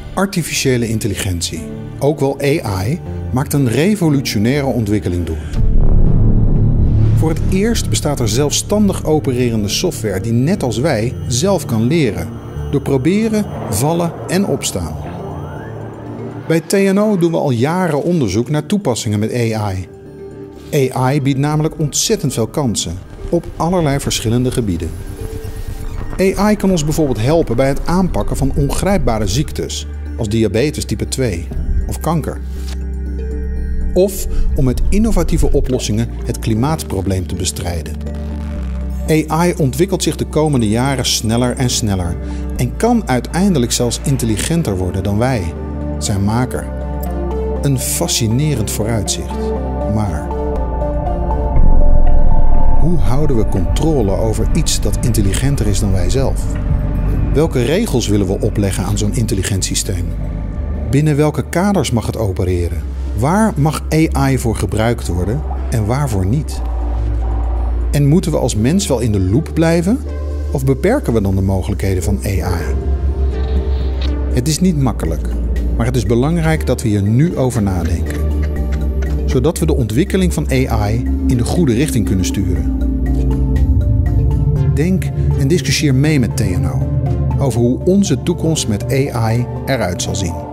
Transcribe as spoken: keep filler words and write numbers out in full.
Artificiële intelligentie, ook wel A I, maakt een revolutionaire ontwikkeling door. Voor het eerst bestaat er zelfstandig opererende software die net als wij zelf kan leren, door proberen, vallen en opstaan. Bij T N O doen we al jaren onderzoek naar toepassingen met A I. A I biedt namelijk ontzettend veel kansen, op allerlei verschillende gebieden. A I kan ons bijvoorbeeld helpen bij het aanpakken van ongrijpbare ziektes, als diabetes type twee of kanker. Of om met innovatieve oplossingen het klimaatprobleem te bestrijden. A I ontwikkelt zich de komende jaren sneller en sneller en kan uiteindelijk zelfs intelligenter worden dan wij, zijn maker. Een fascinerend vooruitzicht, maar hoe houden we controle over iets dat intelligenter is dan wij zelf? Welke regels willen we opleggen aan zo'n intelligent systeem? Binnen welke kaders mag het opereren? Waar mag A I voor gebruikt worden en waarvoor niet? En moeten we als mens wel in de loop blijven? Of beperken we dan de mogelijkheden van A I? Het is niet makkelijk, maar het is belangrijk dat we hier nu over nadenken. Zodat we de ontwikkeling van A I in de goede richting kunnen sturen. Denk en discussieer mee met T N O over hoe onze toekomst met A I eruit zal zien.